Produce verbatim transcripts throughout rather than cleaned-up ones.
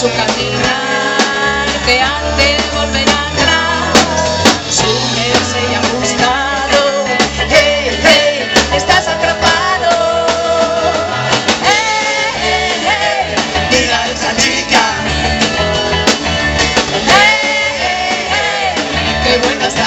su caminar, que antes volver atrás, su jersey ajustado, hey, hey, estás atrapado, hey, hey, hey, mira esa chica, hey, hey, hey, qué buena está.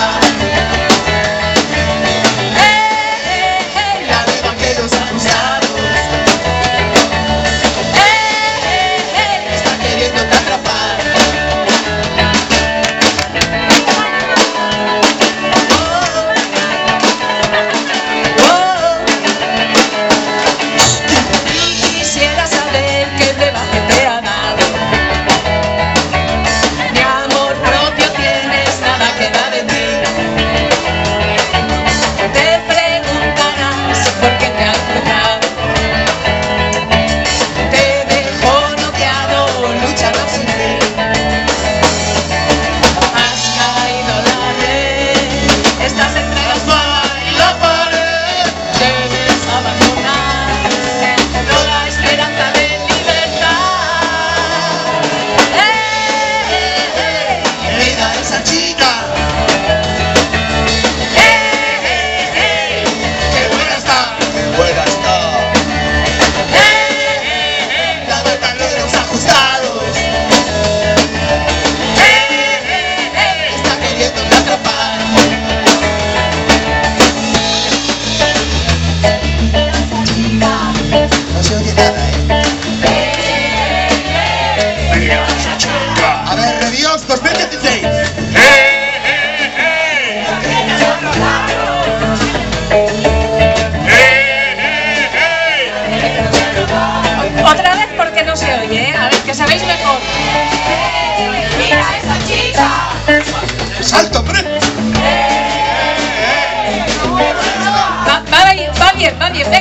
Otra vez porque no se oye, ¿eh? A ver, que sabéis mejor. ¡Mira esa chica! ¡Salto, hombre! Va, va, va bien, va bien, va bien.